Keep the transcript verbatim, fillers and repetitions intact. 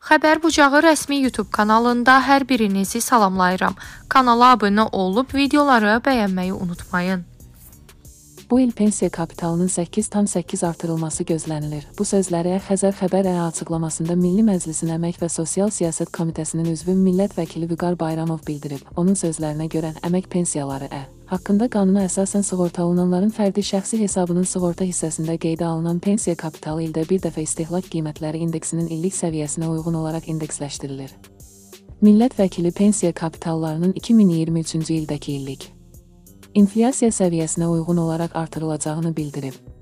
Xəbər Bucağı rəsmi YouTube kanalında hər birinizi salamlayıram. Kanala abunə olub videoları bəyənməyi unutmayın. Bu il pensiya kapitalının səkkiz tam səkkiz artırılması gözlənilir. Bu sözləri Xəzər Xəbər açıqlamasında Milli Məclisin Əmək və Sosial Siyasət Komitəsinin üzvü millət vəkili Vüqar Bayramov bildirib. Onun sözlərinə görə əmək pensiyaları ə. haqqında qanuna əsasən sığorta olunanların fərdi şəxsi hesabının sığorta hissəsində qeydə alınan pensiya kapitalı ildə bir dəfə istehlak qiymətləri indeksinin illik səviyyəsinə uyğun olaraq indeksləşdirilir. Millət vəkili pensiya kapitallarının iki min iyirmi üçüncü ildəki illik inflyasiya səviyyəsinə uyğun olaraq artırılacağını bildirib.